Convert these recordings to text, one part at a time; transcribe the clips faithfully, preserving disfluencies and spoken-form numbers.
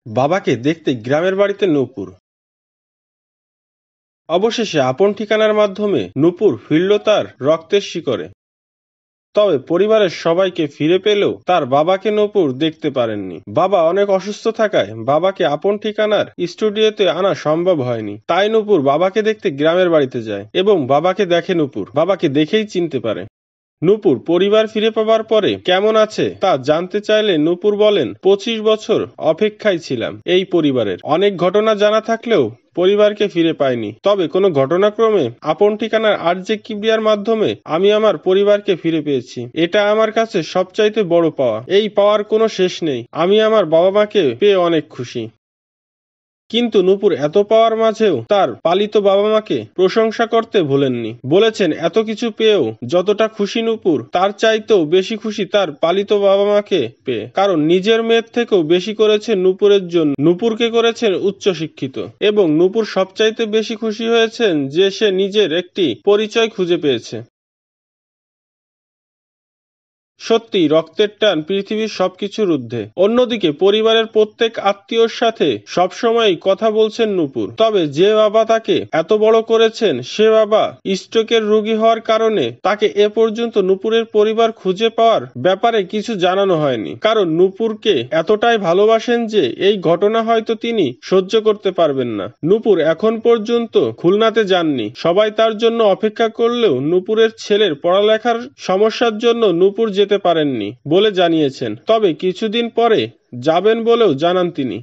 বাবাকে দেখতে গ্রামের বাড়িতে নূপুর। অবশেষে আপন ঠিকানার মাধ্যমে নূপুর ফিরল তার রক্তের শিকড়ে। তবে পরিবারের সবাইকে ফিরে পেলেও তার বাবাকে নূপুর দেখতে পারেননি। বাবা অনেক অসুস্থ থাকায় বাবাকে আপন ঠিকানার স্টুডিওতে আনা সম্ভব হয়নি। তাই নূপুর বাবাকে দেখতে গ্রামের বাড়িতে যায় এবং বাবাকে দেখে নূপুর বাবাকে দেখেই চিনতে পারে। নূপুর পরিবার ফিরে পাবার পরে কেমন আছে তা জানতে চাইলে নূপুর বলেন, পঁচিশ বছর অপেক্ষায় ছিলাম এই পরিবারের। অনেক ঘটনা জানা থাকলেও পরিবারকে ফিরে পাইনি। তবে কোনো ঘটনাক্রমে আপন ঠিকানার আরজে কিবরিয়ার মাধ্যমে আমি আমার পরিবারকে ফিরে পেয়েছি। এটা আমার কাছে সবচাইতে বড় পাওয়া। এই পাওয়ার কোনো শেষ নেই। আমি আমার বাবা মাকে পেয়ে অনেক খুশি। কিন্তু নূপুর এত পাওয়ার মাঝেও তার পালিত বাবা মাকে প্রশংসা করতে ভোলেননি। বলেছেন, এত কিছু পেয়েও যতটা খুশি নূপুর, তার চাইতেও বেশি খুশি তার পালিত বাবা মাকে পেয়ে। কারণ নিজের মেয়ের থেকেও বেশি করেছেন নূপুরের জন্য। নূপুরকে করেছেন উচ্চশিক্ষিত এবং নূপুর সবচাইতে বেশি খুশি হয়েছেন যে সে নিজের একটি পরিচয় খুঁজে পেয়েছে। সত্যি রক্তের টান পৃথিবীর সবকিছুর ঊর্ধ্বে। অন্যদিকে পরিবারের প্রত্যেক আত্মীয়র সাথে সবসময় কথা বলছেন নূপুর। তবে যে বাবা তাকে এত বড় করেছেন সে বাবা স্ট্রোকের রোগী হওয়ার কারণে তাকে এ পর্যন্ত নূপুরের পরিবার খুঁজে পাওয়ার ব্যাপারে কিছু জানানো হয়নি। কারণ নূপুরকে এতটাই ভালোবাসেন যে এই ঘটনা হয়তো তিনি সহ্য করতে পারবেন না। নূপুর এখন পর্যন্ত খুলনাতে যাননি। সবাই তার জন্য অপেক্ষা করলেও নূপুরের ছেলের পড়ালেখার সমস্যার জন্য নূপুর যেতে পারেননি বলে জানিয়েছেন। তবে কিছুদিন পরে যাবেন বলেও জানান তিনি।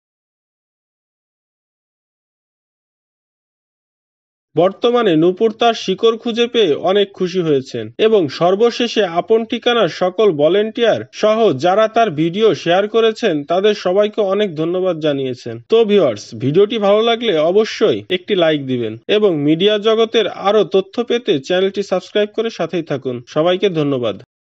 বর্তমানে নূপুর তার শিকড় খুঁজে পেয়ে অনেক খুশি হয়েছেন এবং সর্বশেষে আপন ঠিকানার সকল ভলেন্টিয়ার সহ যারা তার ভিডিও শেয়ার করেছেন তাদের সবাইকে অনেক ধন্যবাদ জানিয়েছেন। তো ভিউয়ার্স, ভিডিওটি ভালো লাগলে অবশ্যই একটি লাইক দিবেন এবং মিডিয়া জগতের আরো তথ্য পেতে চ্যানেলটি সাবস্ক্রাইব করে সাথেই থাকুন। সবাইকে ধন্যবাদ।